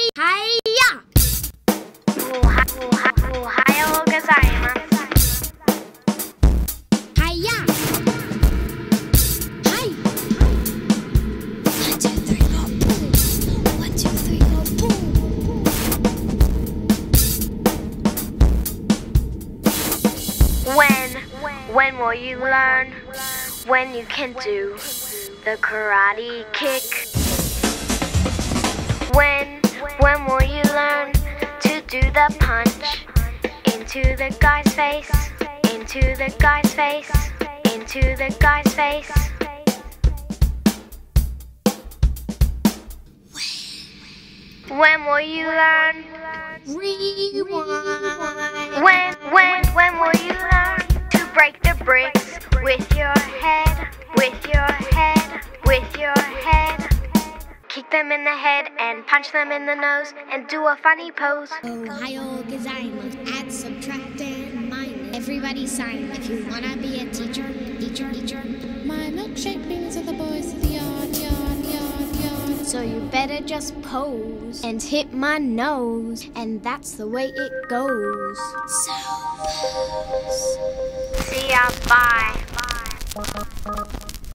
Hiya! Ohayou gozaimasu. Hiya! Hi! 1, 2, 3, go boom! 1, 2, 3, go boom! When will you learn? When you can do the karate kick? When will you learn to do the punch into the guy's face, into the guy's face, into the guy's face? When will you learn? Rewind! When will you learn to break the bricks with your head, with your head, with your head? Kick them in the head and punch them in the nose and do a funny pose. Ohayou gozaimasu. Add, subtract, and minus. Everybody sign if you wanna be a teacher. My milkshake brings all the boys to the yard, yard, yard, yard. So you better just pose and hit my nose, and that's the way it goes. So pose. See ya, bye.